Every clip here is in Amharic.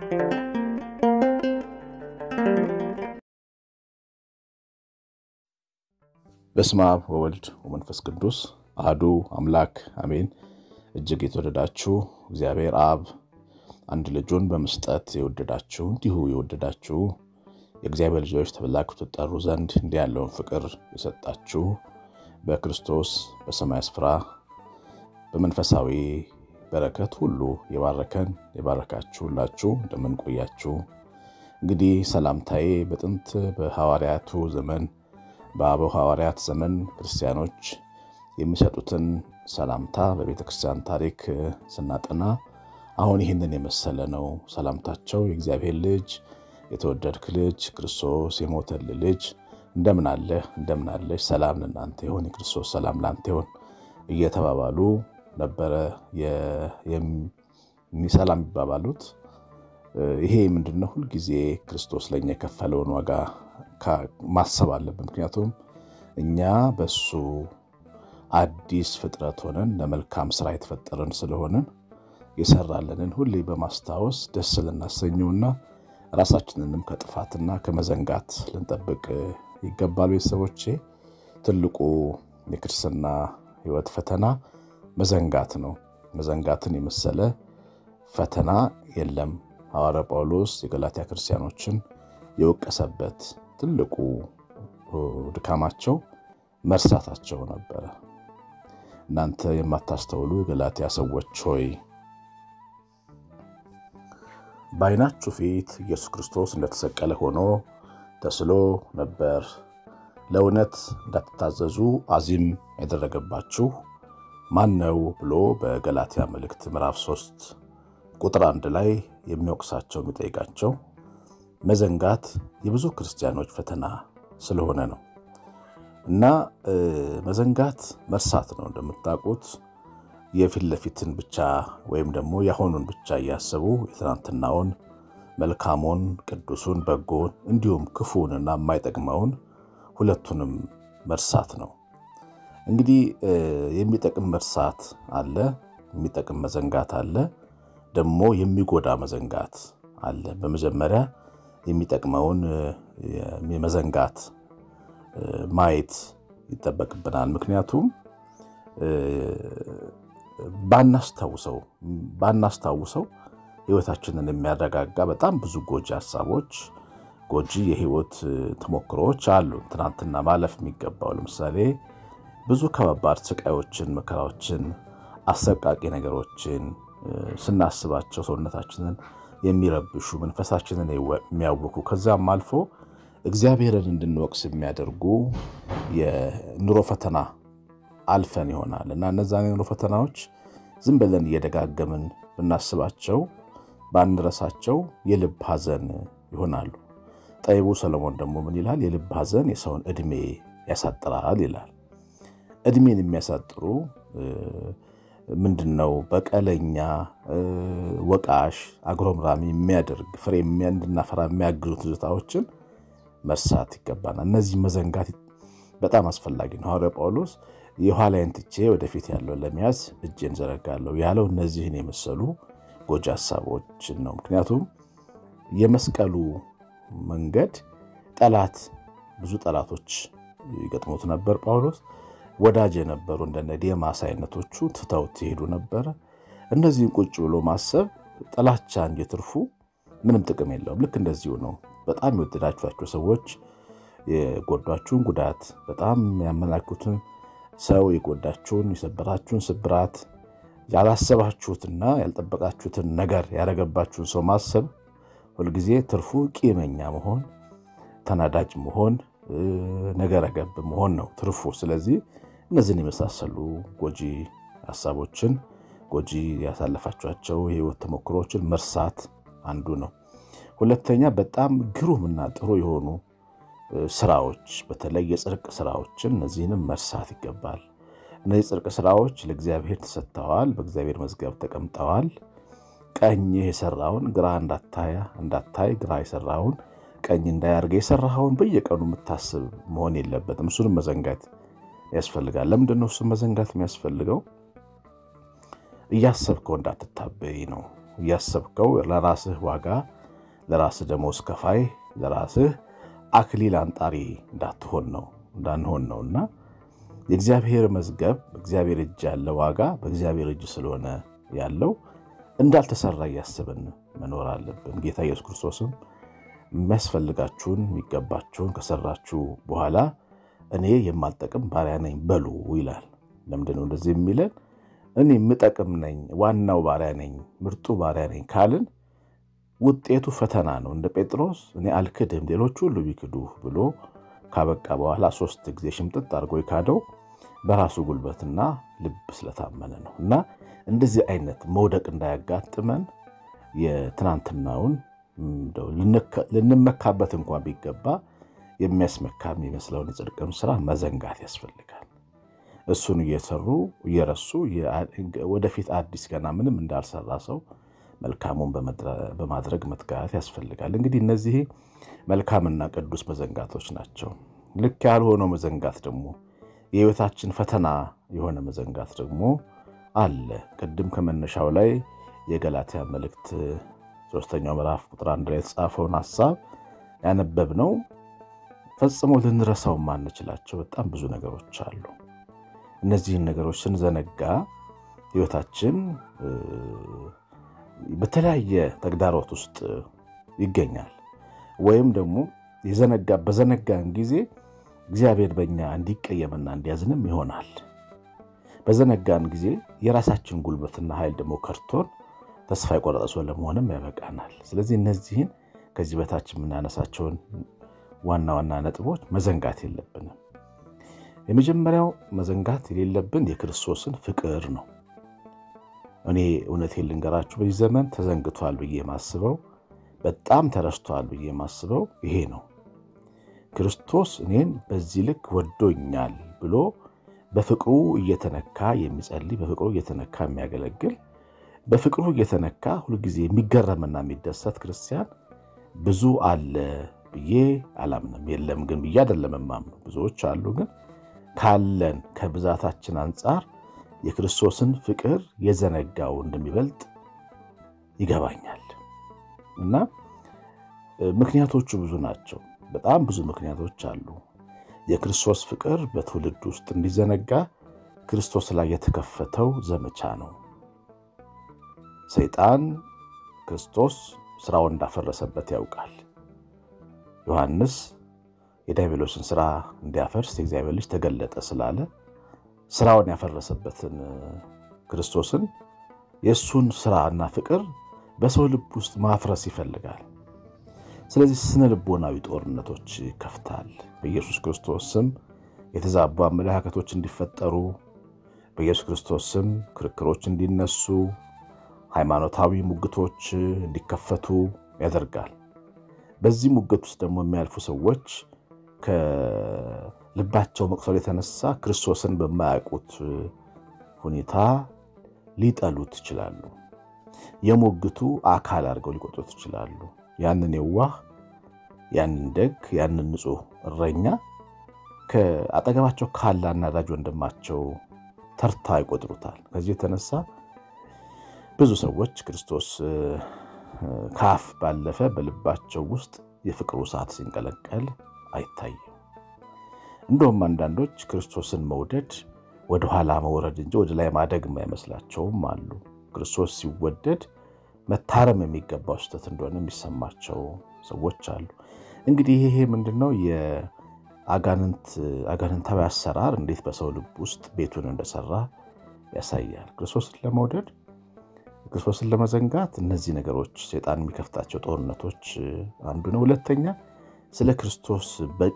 በስመ አብ ወወልድ ወመንፈስ ቅዱስ አሐዱ አምላክ አሜን። እጅግ የተወደዳችሁ እግዚአብሔር አብ አንድ ልጁን በመስጠት የወደዳችሁ እንዲሁ የወደዳችሁ የእግዚአብሔር ልጆች ተብላችሁ ተጠሩ ዘንድ እንዲህ ያለውን ፍቅር የሰጣችሁ በክርስቶስ በሰማይ ስፍራ በመንፈሳዊ በረከት ሁሉ የባረከን የባረካችሁላችሁ እንደምን ቆያችሁ? እንግዲህ ሰላምታዬ በጥንት በሐዋርያቱ ዘመን በአበው ሐዋርያት ዘመን ክርስቲያኖች የሚሰጡትን ሰላምታ በቤተክርስቲያን ታሪክ ስናጠና አሁን ይህንን የመሰለ ነው። ሰላምታቸው የእግዚአብሔር ልጅ የተወደድክ ልጅ ክርስቶስ የሞተልህ ልጅ እንደምን አለህ እንደምን አለሽ ሰላም ለእናንተ ይሁን የክርስቶስ ሰላም ላንተ ይሁን እየተባባሉ ነበረ የሚሰላም ይባባሉት። ይሄ ምንድነው? ሁሉ ጊዜ ክርስቶስ ለኛ የከፈለውን ዋጋ ማሰብ አለብን። ምክንያቱም እኛ በሱ አዲስ ፍጥረት ሆነን ለመልካም ስራ የተፈጠረን ስለሆነ የሰራልንን ሁሉ በማስታወስ ደስ ልናሰኘውና ራሳችንንም ከጥፋትና ከመዘንጋት ልንጠብቅ ይገባል። ቤተሰቦቼ ትልቁ የክርስትና ሕይወት ፈተና መዘንጋት ነው። መዘንጋትን የመሰለ ፈተና የለም። ሐዋርያ ጳውሎስ የገላትያ ክርስቲያኖችን የወቀሰበት ትልቁ ድካማቸው መርሳታቸው ነበር። እናንተ የማታስተውሉ የገላትያ ሰዎች ሆይ በዓይናችሁ ፊት ኢየሱስ ክርስቶስ እንደተሰቀለ ሆኖ ተስሎ ነበር። ለእውነት እንዳትታዘዙ አዚም ያደረገባችሁ ማን ነው ብሎ በገላትያ መልእክት ምዕራፍ 3 ቁጥር 1 ላይ የሚወቅሳቸው የሚጠይቃቸው መዘንጋት የብዙ ክርስቲያኖች ፈተና ስለሆነ ነው። እና መዘንጋት መርሳት ነው። እንደምታውቁት የፊት ለፊትን ብቻ ወይም ደግሞ ያሆኑን ብቻ ያሰቡ የትናንትናውን መልካሙን ቅዱሱን በጎን እንዲሁም ክፉንና የማይጠቅመውን ሁለቱንም መርሳት ነው። እንግዲህ የሚጠቅም መርሳት አለ፣ የሚጠቅም መዘንጋት አለ፣ ደግሞ የሚጎዳ መዘንጋት አለ። በመጀመሪያ የሚጠቅመውን የመዘንጋት ማየት ይተበቅብናል። ምክንያቱም ባናስታውሰው ህይወታችንን የሚያረጋጋ በጣም ብዙ ጎጂ ሐሳቦች ጎጂ የህይወት ተሞክሮዎች አሉ። ትናንትና ማለፍ የሚገባው ለምሳሌ ብዙ ከባባድ ስቃዮችን መከራዎችን አሰቃቂ ነገሮችን ስናስባቸው ሰውነታችንን የሚረብሹ መንፈሳችንን የሚያውኩ ከዛም አልፎ እግዚአብሔርን እንድንወቅስ የሚያደርጉ የኑሮ ፈተና አልፈን ይሆናል። እና እነዛን የኑሮ ፈተናዎች ዝም ብለን እየደጋገምን ብናስባቸው ባንረሳቸው የልብ ሐዘን ይሆናሉ። ጠቢቡ ሰሎሞን ደግሞ ምን ይላል? የልብ ሐዘን የሰውን እድሜ ያሳጥራል ይላል። እድሜን የሚያሳጥሩ ምንድነው? በቀለኛ ወቃሽ አግሮምራሚ የሚያደርግ ፍሬ እንድናፈራ የሚያግዙ ትዝታዎችን መርሳት ይገባናል። እነዚህ መዘንጋት በጣም አስፈላጊ ነው። ሐዋርያ ጳውሎስ የኋላዬን ትቼ ወደፊት ያለው ለመያዝ እጄን ዘረጋለሁ ያለው እነዚህን የመሰሉ ጎጂ ሐሳቦችን ነው። ምክንያቱም የመስቀሉ መንገድ ብዙ ጠላቶች ይገጥሙት ነበር። ጳውሎስ ወዳጅ የነበሩ እንደነ ዴማስ አይነቶቹ ትተውት ይሄዱ ነበር። እነዚህን ቁጭ ብሎ ማሰብ ጥላቻ እንጂ ትርፉ ምንም ጥቅም የለውም። ልክ እንደዚሁ ነው። በጣም የወደዳችኋቸው ሰዎች የጎዳችሁን ጉዳት በጣም ያመናኩትን ሰው የጎዳችሁን የሰበራችሁን ስብራት ያላሰባችሁትና ያልጠበቃችሁትን ነገር ያረጋባችሁን ሰው ማሰብ ሁልጊዜ ትርፉ ቂመኛ መሆን ተናዳጅ መሆን ነገረ ገብ መሆን ነው ትርፉ። ስለዚህ እነዚህን የመሳሰሉ ጎጂ ሐሳቦችን ጎጂ ያሳለፋችኋቸው የህይወት ተሞክሮችን መርሳት አንዱ ነው። ሁለተኛ በጣም ግሩምና ጥሩ የሆኑ ስራዎች በተለይ የጽድቅ ስራዎችን እነዚህንም መርሳት ይገባል። እነዚህ ጽድቅ ስራዎች ለእግዚአብሔር ተሰጥተዋል፣ በእግዚአብሔር መዝገብ ተቀምጠዋል። ቀኝ የሰራውን ግራ እንዳታይ ግራ የሰራውን ቀኝ እንዳያርገ የሰራውን በየቀኑ የምታስብ መሆን የለበትም። እሱንም መዘንጋት ያስፈልጋል። ለምንድነው እሱ መዘንጋት የሚያስፈልገው? እያሰብከው እንዳትታበይ ነው። ያሰብከው ለራስህ ዋጋ ለራስህ ደሞዝ ከፋይ ለራስህ አክሊል አንጣሪ እንዳንሆን ነውና የእግዚአብሔር መዝገብ እግዚአብሔር እጅ ያለው ዋጋ በእግዚአብሔር እጅ ስለሆነ ያለው እንዳልተሰራ ያስብን መኖር አለብን። ጌታ ኢየሱስ ክርስቶስም የሚያስፈልጋችሁን የሚገባችሁን ከሰራችሁ በኋላ እኔ የማልጠቅም ባሪያ ነኝ በሉ ይላል። ለምንድነው እንደዚህ የሚለን? እኔ የምጠቅም ነኝ፣ ዋናው ባሪያ ነኝ፣ ምርጡ ባሪያ ነኝ ካልን ውጤቱ ፈተና ነው። እንደ ጴጥሮስ እኔ አልክድም ሌሎች ሁሉ ቢክዱ ብሎ ካበቃ በኋላ 3 ጊዜ ሽምጥጥ አድርጎ ይካደው በራሱ ጉልበትና ልብ ስለታመነ ነው። እና እንደዚህ አይነት መውደቅ እንዳያጋጥመን የትናንትናውን ልንመካበት እንኳን ቢገባ የሚያስመካ የሚመስለውን የጽድቅም ስራ መዘንጋት ያስፈልጋል። እሱን እየረሱ ወደፊት አዲስ ገና ምንም እንዳልሰራ ሰው መልካሙን በማድረግ መትጋት ያስፈልጋል። እንግዲህ እነዚህ መልካምና ቅዱስ መዘንጋቶች ናቸው። ልክ ያልሆነው መዘንጋት ደግሞ የህይወታችን ፈተና የሆነ መዘንጋት ደግሞ አለ። ቅድም ከመነሻው ላይ የገላትያ መልእክት 3ኛው ምዕራፍ ቁጥር 1 ላይ የተጻፈውን ሐሳብ ያነበብነው ፈጽሞ ልንረሳው ማንችላቸው በጣም ብዙ ነገሮች አሉ። እነዚህን ነገሮች ስንዘነጋ ህይወታችን በተለያየ ተግዳሮት ውስጥ ይገኛል። ወይም ደግሞ በዘነጋን ጊዜ እግዚአብሔር በእኛ እንዲቀየምና እንዲያዝንም ይሆናል። በዘነጋን ጊዜ የራሳችን ጉልበትና ኃይል ደግሞ ከርቶን ተስፋ የቆረጠ ሰው ለመሆንም ያበቃናል። ስለዚህ እነዚህን ከዚህ በታች የምናነሳቸውን ዋና ዋና ነጥቦች መዘንጋት የለብንም። የመጀመሪያው መዘንጋት የሌለብን የክርስቶስን ፍቅር ነው። እኔ እውነቴን ልንገራችሁ በዚህ ዘመን ተዘንግቷል ብዬ ማስበው በጣም ተረስቷል ብዬ ማስበው ይሄ ነው። ክርስቶስ እኔን በዚህ ልክ ወዶኛል ብሎ በፍቅሩ እየተነካ የሚጸልይ በፍቅሩ እየተነካ የሚያገለግል በፍቅሩ እየተነካ ሁሉ ጊዜ የሚገረምና የሚደሰት ክርስቲያን ብዙ አለ ብዬ አላምንም። የለም ግን ብዬ አይደለም የማምነው። ብዙዎች አሉ። ግን ካለን ከብዛታችን አንፃር የክርስቶስን ፍቅር የዘነጋው እንደሚበልጥ ይገባኛል። እና ምክንያቶቹ ብዙ ናቸው። በጣም ብዙ ምክንያቶች አሉ። የክርስቶስ ፍቅር በትውልድ ውስጥ እንዲዘነጋ ክርስቶስ ላይ የተከፈተው ዘመቻ ነው። ሰይጣን ክርስቶስ ስራውን እንዳፈረሰበት ያውቃል። ዮሐንስ የዲያብሎስን ስራ እንዲያፈርስ የእግዚአብሔር ልጅ ተገለጠ ስላለ ስራውን ያፈረሰበትን ክርስቶስን የሱን ስራና ፍቅር በሰው ልብ ውስጥ ማፍረስ ይፈልጋል። ስለዚህ ስነ ልቦናዊ ጦርነቶች ይከፍታል። በኢየሱስ ክርስቶስ ስም የተዛቡ አመለካከቶች እንዲፈጠሩ፣ በኢየሱስ ክርስቶስ ስም ክርክሮች እንዲነሱ፣ ሃይማኖታዊ ሙግቶች እንዲከፈቱ ያደርጋል። በዚህ ሙግት ውስጥ ደግሞ የሚያልፉ ሰዎች ከልባቸው መቅሰል የተነሳ ክርስቶስን በማያውቁት ሁኔታ ሊጠሉት ይችላሉ። የሙግቱ አካል አድርገው ሊቆጥሩት ይችላሉ። ያንን የዋህ ያንን ደግ ያንን ንጹህ እረኛ ከአጠገባቸው ካለ አናዳጅ ወንድማቸው ተርታ ይቆጥሩታል። ከዚህ የተነሳ ብዙ ሰዎች ክርስቶስ ካፍ ባለፈ በልባቸው ውስጥ የፍቅሩ እሳት ሲንቀለቀል አይታይም። እንደውም አንዳንዶች ክርስቶስን መውደድ ወደ ኋላ መውረድ እንጂ ወደ ላይ ማደግ የማይመስላቸውም አሉ። ክርስቶስ ሲወደድ መታረም የሚገባው ስህተት እንደሆነ የሚሰማቸው ሰዎች አሉ። እንግዲህ ይሄ ምንድነው? የአጋንንታዊ አሰራር እንዴት በሰው ልብ ውስጥ ቤቱን እንደሰራ ያሳያል። ክርስቶስን ለመውደድ ክርስቶስን ለመዘንጋት እነዚህ ነገሮች ሰይጣን የሚከፍታቸው ጦርነቶች አንዱ ነው። ሁለተኛ ስለ ክርስቶስ በቂ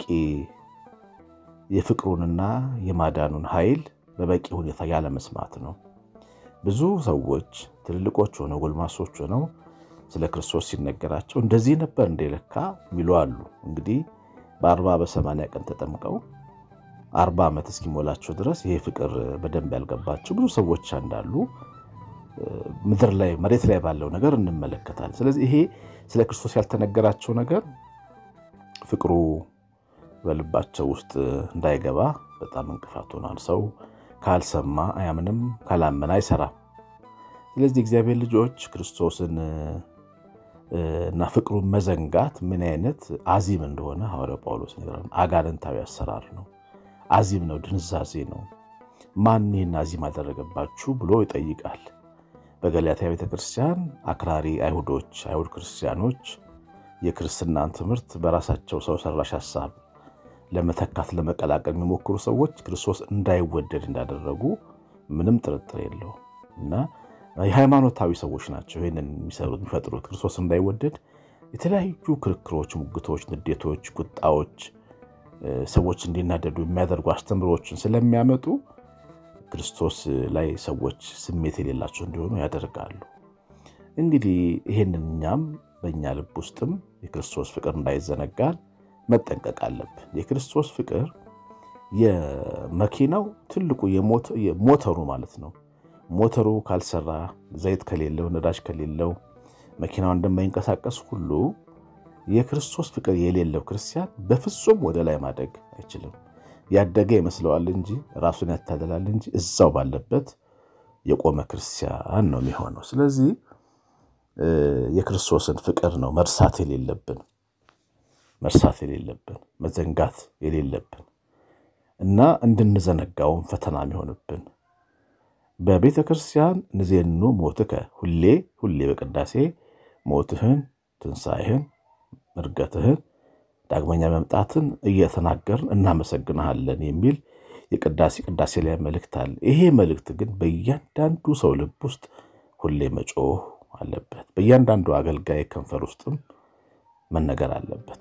የፍቅሩንና የማዳኑን ኃይል በበቂ ሁኔታ ያለ መስማት ነው። ብዙ ሰዎች ትልልቆች ሆነው ጎልማሶች ሆነው ስለ ክርስቶስ ሲነገራቸው እንደዚህ ነበር እንደለካ ሚሉ አሉ። እንግዲህ በ40 በ80 ቀን ተጠምቀው 40 ዓመት እስኪሞላቸው ድረስ ይሄ ፍቅር በደንብ ያልገባቸው ብዙ ሰዎች እንዳሉ ምድር ላይ መሬት ላይ ባለው ነገር እንመለከታለን። ስለዚህ ይሄ ስለ ክርስቶስ ያልተነገራቸው ነገር ፍቅሩ በልባቸው ውስጥ እንዳይገባ በጣም እንቅፋት ሆኗል። ሰው ካልሰማ አያምንም፣ ካላመነ አይሰራም። ስለዚህ እግዚአብሔር ልጆች ክርስቶስን እና ፍቅሩን መዘንጋት ምን አይነት አዚም እንደሆነ ሐዋርያው ጳውሎስ ይነግራል። አጋንንታዊ አሰራር ነው፣ አዚም ነው፣ ድንዛዜ ነው። ማን ይህን አዚም አደረገባችሁ ብሎ ይጠይቃል። በገላትያ ቤተክርስቲያን አክራሪ አይሁድ ክርስቲያኖች የክርስትናን ትምህርት በራሳቸው ሰው ሰራሽ ሐሳብ ለመተካት ለመቀላቀል የሚሞክሩ ሰዎች ክርስቶስ እንዳይወደድ እንዳደረጉ ምንም ጥርጥር የለውም። እና የሃይማኖታዊ ሰዎች ናቸው ይሄንን የሚፈጥሩት። ክርስቶስ እንዳይወደድ የተለያዩ ክርክሮች፣ ሙግቶች፣ ንዴቶች፣ ቁጣዎች ሰዎች እንዲናደዱ የሚያደርጉ አስተምሮችን ስለሚያመጡ ክርስቶስ ላይ ሰዎች ስሜት የሌላቸው እንዲሆኑ ያደርጋሉ። እንግዲህ ይሄንን እኛም በእኛ ልብ ውስጥም የክርስቶስ ፍቅር እንዳይዘነጋል መጠንቀቅ አለብን። የክርስቶስ ፍቅር የመኪናው ትልቁ የሞተሩ ማለት ነው። ሞተሩ ካልሰራ፣ ዘይት ከሌለው፣ ነዳጅ ከሌለው መኪናው እንደማይንቀሳቀስ ሁሉ የክርስቶስ ፍቅር የሌለው ክርስቲያን በፍጹም ወደ ላይ ማደግ አይችልም። ያደገ ይመስለዋል እንጂ ራሱን ያታለላል እንጂ እዛው ባለበት የቆመ ክርስቲያን ነው የሚሆነው። ስለዚህ የክርስቶስን ፍቅር ነው መርሳት የሌለብን መዘንጋት የሌለብን እና እንድንዘነጋውም ፈተና የሚሆንብን። በቤተ ክርስቲያን ንዜኑ ሞትከ ሁሌ በቅዳሴ ሞትህን፣ ትንሣኤህን፣ እርገትህን፣ ዳግመኛ መምጣትን እየተናገርን እናመሰግናለን የሚል ቅዳሴ ላይ መልእክት አለ። ይሄ መልእክት ግን በእያንዳንዱ ሰው ልብ ውስጥ ሁሌ መጮህ አለበት። በእያንዳንዱ አገልጋይ ከንፈር ውስጥም መነገር አለበት።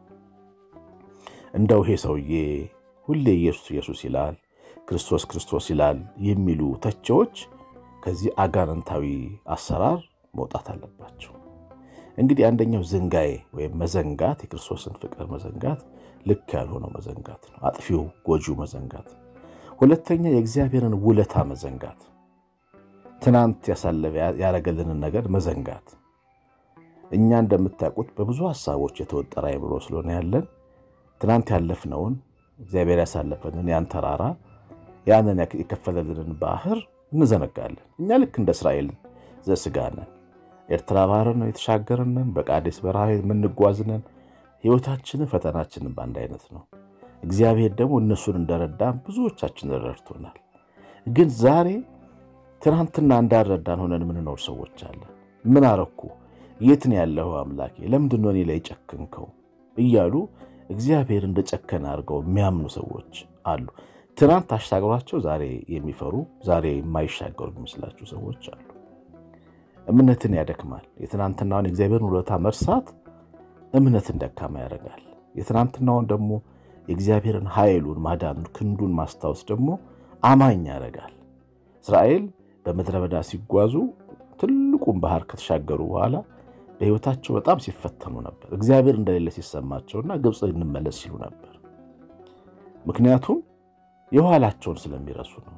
እንደው ይሄ ሰውዬ ሁሌ ኢየሱስ ይላል፣ ክርስቶስ ይላል የሚሉ ተቺዎች ከዚህ አጋንንታዊ አሰራር መውጣት አለባቸው። እንግዲህ አንደኛው ዝንጋዬ ወይም መዘንጋት የክርስቶስን ፍቅር መዘንጋት ልክ ያልሆነው መዘንጋት ነው፣ አጥፊው ጎጂው መዘንጋት። ሁለተኛ የእግዚአብሔርን ውለታ መዘንጋት፣ ትናንት ያረገልንን ነገር መዘንጋት። እኛ እንደምታውቁት በብዙ ሐሳቦች የተወጠረ አይምሮ ስለሆነ ያለን ትናንት ያለፍነውን እግዚአብሔር ያሳለፈንን ያን ተራራ ያንን የከፈለልንን ባህር እንዘነጋለን። እኛ ልክ እንደ እስራኤል ዘስጋ ነን። ኤርትራ ባህርን የተሻገርነን፣ በቃዴስ በረሃ የምንጓዝነን። ህይወታችንን ፈተናችንን በአንድ አይነት ነው። እግዚአብሔር ደግሞ እነሱን እንደረዳን ብዙዎቻችን ረድቶናል። ግን ዛሬ ትናንትና እንዳረዳን ሆነን የምንኖር ሰዎች አለን። ምን አረኩ? የት ነው ያለው አምላኬ? ለምንድን ነው እኔ ላይ ጨከንከው? እያሉ እግዚአብሔር እንደጨከነ አድርገው የሚያምኑ ሰዎች አሉ። ትናንት አሻግሯቸው ዛሬ የሚፈሩ ዛሬ የማይሻገሩ የሚመስላቸው ሰዎች አሉ። እምነትን ያደክማል። የትናንትናውን እግዚአብሔርን ውለታ መርሳት እምነትን ደካማ ያደርጋል። የትናንትናውን ደግሞ የእግዚአብሔርን ኃይሉን፣ ማዳኑን፣ ክንዱን ማስታወስ ደግሞ አማኝ ያደርጋል። እስራኤል በምድረ በዳ ሲጓዙ ትልቁን ባህር ከተሻገሩ በኋላ በህይወታቸው በጣም ሲፈተኑ ነበር። እግዚአብሔር እንደሌለ ሲሰማቸውና ግብጽ እንመለስ ሲሉ ነበር። ምክንያቱም የኋላቸውን ስለሚረሱ ነው።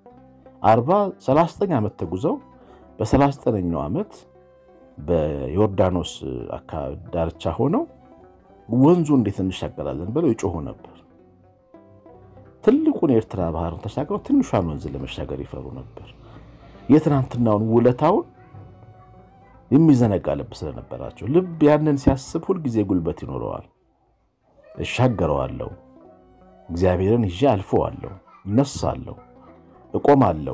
39 ዓመት ተጉዘው በ39ኛው ዓመት በዮርዳኖስ አካባቢ ዳርቻ ሆነው ወንዙ እንዴት እንሻገራለን ብለው ይጮሁ ነበር። ትልቁን የኤርትራ ባህርን ተሻግረው ትንሿን ወንዝ ለመሻገር ይፈሩ ነበር። የትናንትናውን ውለታውን የሚዘነጋ ልብ ስለነበራቸው ልብ ያንን ሲያስብ ሁሉ ጊዜ ጉልበት ይኖረዋል። እሻገረዋለሁ፣ እግዚአብሔርን ይዤ አልፈዋለሁ፣ እነሳለሁ፣ እቆማለሁ።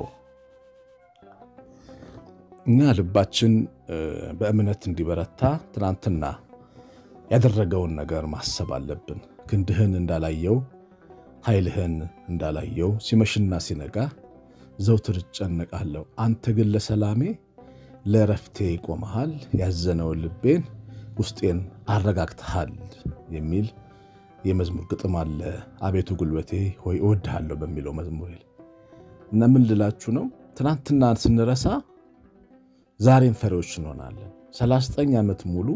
እና ልባችን በእምነት እንዲበረታ ትናንትና ያደረገውን ነገር ማሰብ አለብን። ክንድህን እንዳላየው ኃይልህን እንዳላየው ሲመሽና ሲነጋ ዘውትር ጨነቃለሁ። አንተ ግን ለሰላሜ ለረፍቴ ቆመሃል፣ ያዘነውን ልቤን ውስጤን አረጋግተሃል የሚል የመዝሙር ግጥም አለ። አቤቱ ጉልበቴ ሆይ እወድሃለሁ በሚለው መዝሙር እና ምን ልላችሁ ነው? ትናንትናን ስንረሳ ዛሬን ፈሪዎች እንሆናለን። 39 ዓመት ሙሉ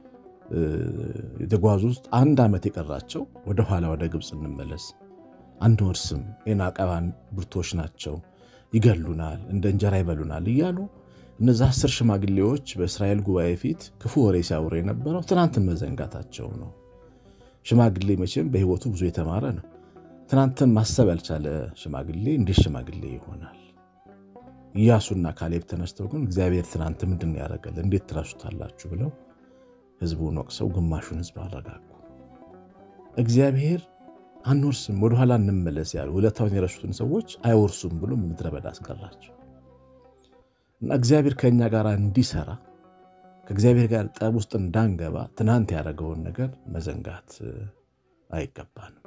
የተጓዙ ውስጥ አንድ ዓመት የቀራቸው ወደ ኋላ ወደ ግብጽ እንመለስ አንወርስም፣ ኤናቃባን ብርቶች ናቸው፣ ይገሉናል፣ እንደ እንጀራ ይበሉናል እያሉ እነዛ 10 ሽማግሌዎች በእስራኤል ጉባኤ ፊት ክፉ ወሬ ሲያወሩ የነበረው ትናንትን መዘንጋታቸው ነው። ሽማግሌ መቼም በህይወቱ ብዙ የተማረ ነው። ትናንትን ማሰብ ያልቻለ ሽማግሌ እንዴት ሽማግሌ ይሆናል? ኢያሱና ካሌብ ተነስተው ግን እግዚአብሔር ትናንት ምንድን ነው ያደረገልን እንዴት ትረሱታላችሁ ብለው ህዝቡን ወቅሰው ግማሹን ህዝብ አረጋጉ። እግዚአብሔር አንወርስም ወደ ኋላ እንመለስ ያሉ ሁለታውን የረሱትን ሰዎች አይወርሱም ብሎ ምድረ በዳ አስቀራቸው። እና እግዚአብሔር ከኛ ጋር እንዲሰራ ከእግዚአብሔር ጋር ጠብ ውስጥ እንዳንገባ ትናንት ያደረገውን ነገር መዘንጋት አይገባንም።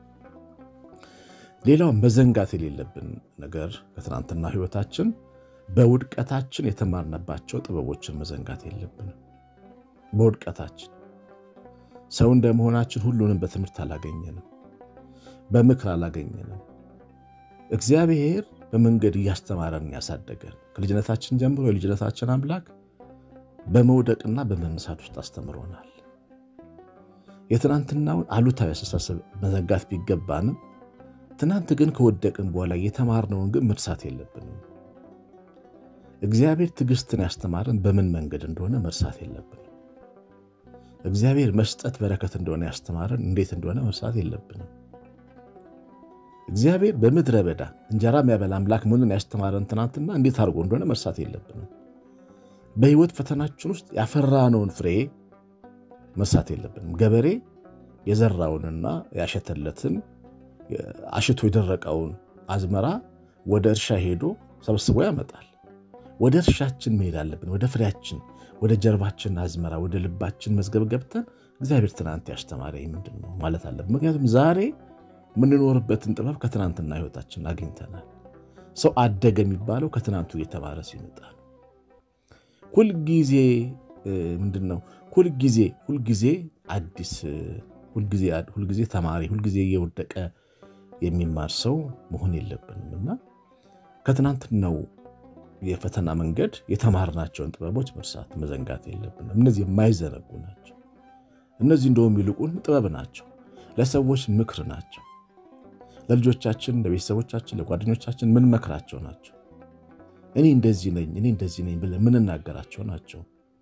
ሌላው መዘንጋት የሌለብን ነገር ከትናንትና ህይወታችን በውድቀታችን የተማርነባቸው ጥበቦችን መዘንጋት የለብንም። በውድቀታችን ሰው እንደመሆናችን ሁሉንም በትምህርት አላገኘንም፣ በምክር አላገኘንም። እግዚአብሔር በመንገድ ያስተማረን ያሳደገን ከልጅነታችን ጀምሮ የልጅነታችን አምላክ በመውደቅና በመነሳት ውስጥ አስተምሮናል። የትናንትናውን አሉታዊ አስተሳሰብ መዘንጋት ቢገባንም ትናንት ግን ከወደቅን በኋላ የተማርነውን ግን መርሳት የለብንም። እግዚአብሔር ትዕግስትን ያስተማረን በምን መንገድ እንደሆነ መርሳት የለብንም። እግዚአብሔር መስጠት በረከት እንደሆነ ያስተማረን እንዴት እንደሆነ መርሳት የለብንም። እግዚአብሔር በምድረ በዳ እንጀራ የሚያበላ አምላክ መሆኑን ያስተማረን ትናንትና እንዴት አድርጎ እንደሆነ መርሳት የለብንም። በህይወት ፈተናችን ውስጥ ያፈራነውን ፍሬ መርሳት የለብንም። ገበሬ የዘራውንና ያሸተለትን አሽቶ የደረቀውን አዝመራ ወደ እርሻ ሄዶ ሰብስቦ ያመጣል። ወደ እርሻችን መሄድ አለብን። ወደ ፍሬያችን፣ ወደ ጀርባችን አዝመራ፣ ወደ ልባችን መዝገብ ገብተን እግዚአብሔር ትናንት ያስተማረኝ ምንድነው ማለት አለብን። ምክንያቱም ዛሬ ምንኖርበትን ጥበብ ከትናንትና ህይወታችን አግኝተናል። ሰው አደገ የሚባለው ከትናንቱ የተማረ ሲመጣ ነው። ሁልጊዜ አዲስ ሁልጊዜ ተማሪ ሁልጊዜ የወደቀ የሚማር ሰው መሆን የለብንምና ከትናንትናው የፈተና መንገድ የተማርናቸውን ጥበቦች መርሳት መዘንጋት የለብንም። እነዚህ የማይዘነጉ ናቸው። እነዚህ እንደውም ይልቁን ጥበብ ናቸው፣ ለሰዎች ምክር ናቸው። ለልጆቻችን፣ ለቤተሰቦቻችን፣ ለጓደኞቻችን ምን መክራቸው ናቸው። እኔ እንደዚህ ነኝ ብለን ምን እናገራቸው ናቸው።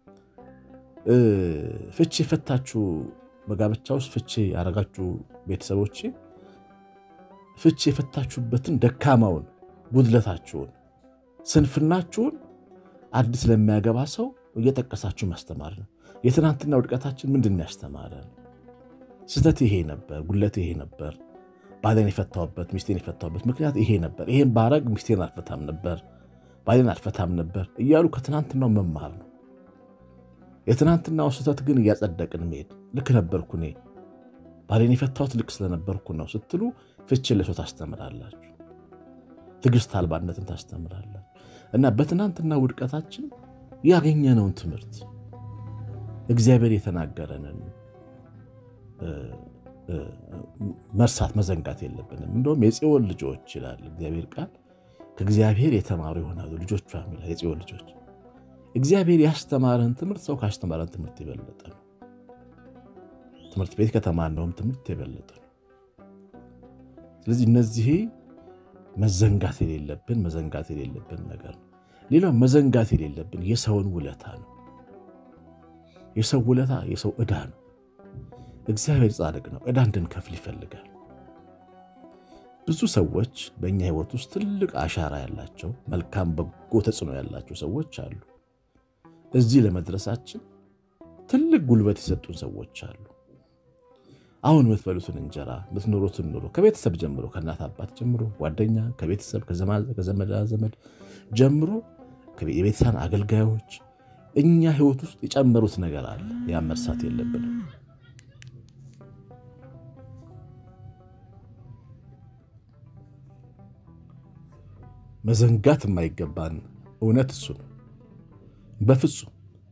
ፍቺ ፈታችሁ በጋብቻ ውስጥ ፍቺ ያረጋችሁ ቤተሰቦቼ ፍቺ የፈታችሁበትን ደካማውን ጉድለታችሁን ስንፍናችሁን አዲስ ለሚያገባ ሰው እየተቀሳችሁ ማስተማር ነው። የትናንትና ውድቀታችን ምንድነው ያስተማረን? ስተት ይሄ ነበር፣ ጉድለት ይሄ ነበር፣ ባሌን የፈታውበት ሚስቴን የፈታውበት ምክንያት ይሄ ነበር፣ ይሄን ባረግ ሚስቴን አልፈታም ነበር፣ ባሌን አልፈታም ነበር እያሉ ከትናንትናው መማር ነው። የትናንትናው ስተት ግን እያጸደቅን መሄድ ልክ ነበርኩ እኔ ባሌን የፈታውት ልክ ስለነበርኩ ነው ስትሉ ፍቺ ለሰው ታስተምራላችሁ፣ ትዕግስት አልባነትን ታስተምራላችሁ። እና በትናንትና ውድቀታችን ያገኘነውን ትምህርት እግዚአብሔር የተናገረንን መርሳት መዘንጋት የለብንም። እንደውም የጽዮን ልጆች ይላል እግዚአብሔር ቃል ከእግዚአብሔር የተማሩ ይሆናሉ ልጆቿ ይላል። የጽዮን ልጆች እግዚአብሔር ያስተማረን ትምህርት ሰው ካስተማረን ትምህርት የበለጠ ነው። ትምህርት ቤት ከተማርነውም ትምህርት የበለጠ ነው። ስለዚህ እነዚህ መዘንጋት የሌለብን ነገር ነው። ሌላው መዘንጋት የሌለብን የሰውን ውለታ ነው። የሰው ውለታ የሰው ዕዳ ነው። እግዚአብሔር ጻድቅ ነው፣ ዕዳ እንድንከፍል ይፈልጋል። ብዙ ሰዎች በእኛ ህይወት ውስጥ ትልቅ አሻራ ያላቸው መልካም በጎ ተጽዕኖ ያላቸው ሰዎች አሉ። እዚህ ለመድረሳችን ትልቅ ጉልበት የሰጡን ሰዎች አሉ። አሁን የምትበሉትን እንጀራ የምትኖሩትን ኑሮ ከቤተሰብ ጀምሮ ከእናት አባት ጀምሮ ጓደኛ ከቤተሰብ ከዘመድ ጀምሮ የቤተሰብ አገልጋዮች እኛ ህይወት ውስጥ የጨመሩት ነገር አለ። ያ መርሳት የለብንም። መዘንጋት የማይገባን እውነት እሱ ነው በፍጹም።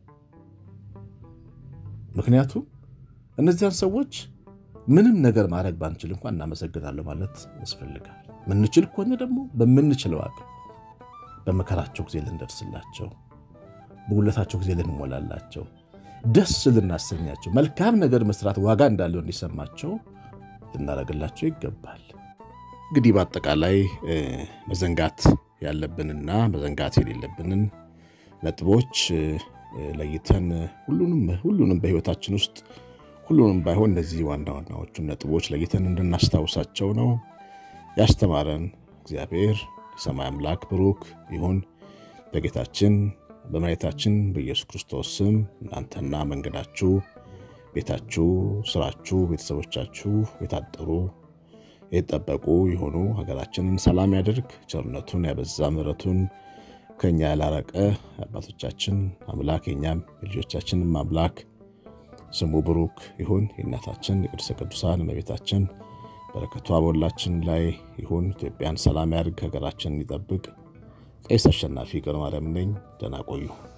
ምክንያቱም እነዚያን ሰዎች ምንም ነገር ማድረግ ባንችል እንኳን እናመሰግናለን ማለት ያስፈልጋል። ምንችል ከሆነ ደግሞ በምንችለው አቅም በመከራቸው ጊዜ ልንደርስላቸው፣ በጉለታቸው ጊዜ ልንሞላላቸው፣ ደስ ልናሰኛቸው፣ መልካም ነገር መስራት ዋጋ እንዳለው እንዲሰማቸው ልናደርግላቸው ይገባል። እንግዲህ በአጠቃላይ መዘንጋት ያለብንና መዘንጋት የሌለብንን ነጥቦች ለይተን ሁሉንም በህይወታችን ውስጥ ሁሉንም ባይሆን እነዚህ ዋና ዋናዎቹን ነጥቦች ለይተን እንድናስታውሳቸው ነው ያስተማረን። እግዚአብሔር የሰማይ አምላክ ብሩክ ይሁን። በጌታችን በመድኃኒታችን በኢየሱስ ክርስቶስ ስም እናንተና መንገዳችሁ፣ ቤታችሁ፣ ስራችሁ፣ ቤተሰቦቻችሁ የታጠሩ የተጠበቁ ይሁኑ። ሀገራችንን ሰላም ያድርግ። ቸርነቱን ያበዛ ምሕረቱን ከኛ ያላረቀ አባቶቻችን አምላክ የኛም ልጆቻችንም አምላክ ስሙ ብሩክ ይሁን። የእናታችን የቅድስተ ቅዱሳን እመቤታችን በረከቷ በሁላችን ላይ ይሁን። ኢትዮጵያን ሰላም ያድርግ። ሀገራችንን ይጠብቅ። ቄስ አሸናፊ ገብረ ማርያም ነኝ። ደህና ቆዩ።